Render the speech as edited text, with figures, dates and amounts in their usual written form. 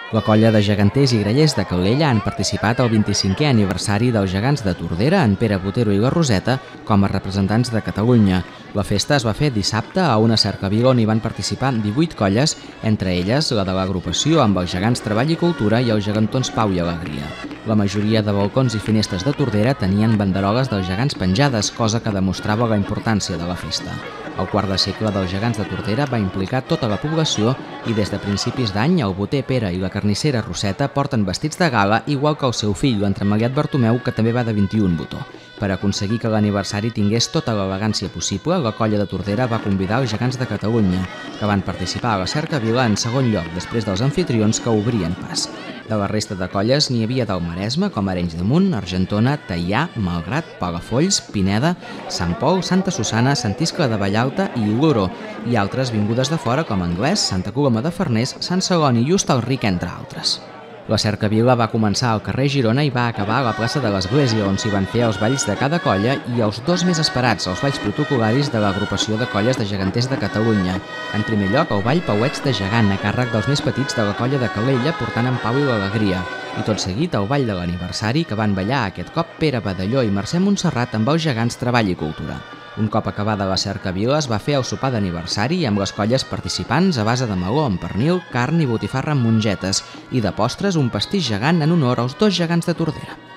La colla de geganters i grallers de Calella han participat al 25è aniversari dels gegants de Tordera, en Pere Botero i la Roseta, com a representants de Catalunya. La festa es va fer dissabte a una cercavila on hi van participar 18 colles, entre elles la de l'agrupació amb els gegants Treball i Cultura i els gegantons Pau i Alegria. La majoria de balcons i finestres de Tordera tenien banderoles dels gegants penjades, cosa que demostrava la importància de la festa. El quart de segle dels gegants de Tordera va implicar tota la població i des de principis d'any el boter Pere i la carnissera Roseta porten vestits de gala, igual que el seu fill, l'entremaliat Bartomeu, que també va de 21 botó. Per aconseguir que l'aniversari tingués tota l'elegància possible, la colla de Tordera va convidar els gegants de Catalunya, que van participar a la cercavila en segon lloc, després dels anfitrions que obrien pas. De la resta de colles n'hi havia del Maresme, com Arenys de Munt, Argentona, Teià, Malgrat, Palafolls, Pineda, Sant Pol, Santa Susanna, Sant Iscle de Vallalta i Iluro, i altres vingudes de fora com Anglès, Santa Coloma de Farners, Sant Celoni i Hostalric, entre altres. La cercavila va començar al carrer Girona i va acabar a la plaça de l'Església, on s'hi van fer els balls de cada colla i els dos més esperats, els balls protocolaris de l'agrupació de colles de geganters de Catalunya. En primer lloc, el ball Pauets de Gegant, a càrrec dels més petits de la colla de Calella, portant en Pau i l'Alegria. I tot seguit, el ball de l'aniversari, que van ballar aquest cop Pere Badalló i Mercè Montserrat amb els gegants Treball i Cultura. Un cop acabada la cercavila es va fer el sopar d'aniversari amb les colles participants a base de meló amb pernil, carn i botifarra amb mongetes i de postres un pastís gegant en honor als dos gegants de Tordera.